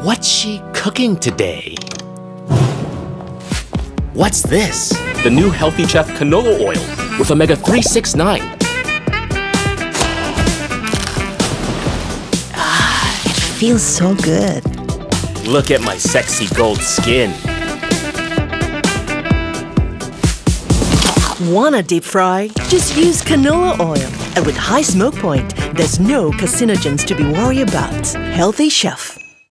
What's she cooking today? What's this? The new Healthy Chef Canola Oil with Omega 369. It feels so good. Look at my sexy gold skin. Wanna deep fry? Just use canola oil. And with high smoke point, there's no carcinogens to be worried about. Healthy Chef.